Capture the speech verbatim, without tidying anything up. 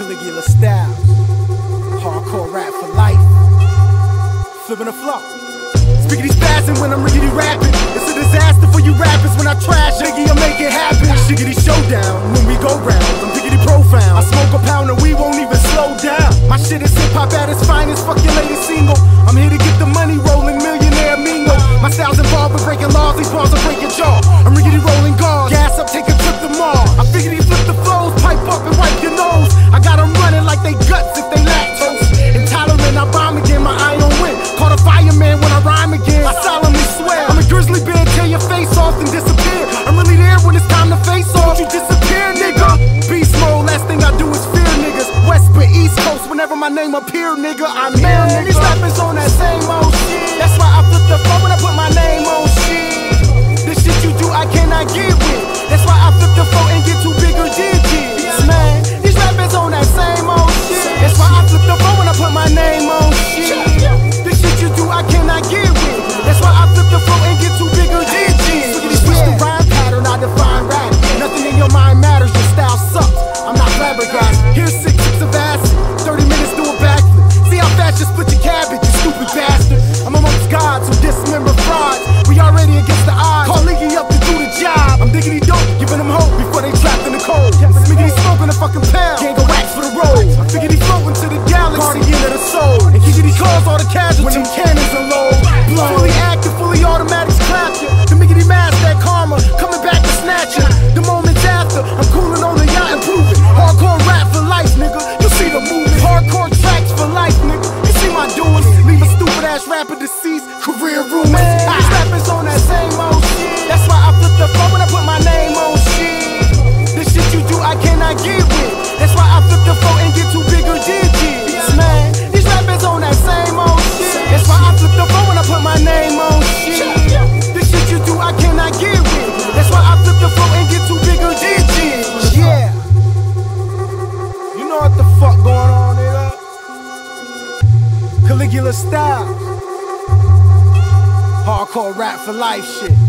Caligula Stylz, hardcore rap for life, flipping the flow. Spiggity spazzing when I'm riggedy rapping. It's a disaster for you rappers when I trash. Nigga, I make it happen. Shiggity showdown when we go round. I'm diggity profound. I smoke a pound and we won't even slow down. My shit is hip hop at its finest. Fuck your lady single. I'm here to get the money rolling, millionaire mingo. My style's involved with breaking laws. These bars will break your jaw. I'm riggedy rolling guards. Gas up, take a trip to Mars. I figured flip the flows, pipe up and wipe your nose. I got them running like they guts if they lactose. Intolerant, I bomb again. My eye on win. Caught a fireman when I rhyme again. I solemnly swear I'm a grizzly bear, tear your face off and disappear. I'm really there when it's time to face off. You disappear, nigga. Beast mode, last thing I do is fear niggas. West but East Coast, whenever my name appear, nigga, I'm here, nigga. These rappers on that same old shit. That's why I flip the flow when I put my name on shit. This shit you do, I cannot get with. That's why I flip the flow and get two bigger digits, man. These rappers on that same old shit. That's why I flip the flow when I put my name on shit. This shit you do, I cannot get with. That's why I flip the flow and get two bigger digits. Switch the rhyme pattern, I define rap. Nothing in your mind matters, your style sucks. I'm not flabbergasted. Here's six six of acid, thirty minutes do a backflip. See how fast you split your cabbage, you stupid bastard. I'm amongst gods who dismember frauds. We already against the odds. Call Iggy up to do the job. I'm diggity dope, giving them hope before they trapped in the cold. Smiggity smoking a fucking pound. Can't go wax for the road. I figured he floating to the galaxy, guardian of the soul. And Kiggity calls all the casualties when them cannons are low. Fully active, fully automatics clap ya. The miggity mask, that karma, coming back to snatch ya. The moments after, I'm cooling on the yacht, improving. Hardcore rap for life, nigga. You see the movement. Hardcore tracks for life, nigga. You see my doings. Leave a stupid ass rapper deceased, career ruined. These rappers on that same old shit. That's why I flip the flow when I put my name on shit. This shit you do, I cannot get with. That's why I flip the flow and get two bigger digits, man. These rappers on that same old shit. That's why I flip the flow when I put my name on shit. This shit you do, I cannot get with. That's why I flip the flow and get two bigger digits. Yeah. You know what the fuck going on, nigga? Caligula Stylz, hardcore rap for life shit.